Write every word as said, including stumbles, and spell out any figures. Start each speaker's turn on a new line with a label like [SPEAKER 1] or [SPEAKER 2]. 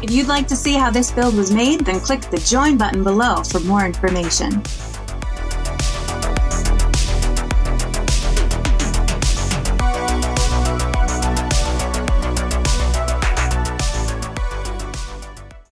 [SPEAKER 1] If you'd like to see how this build was made, then click the join button below for more information.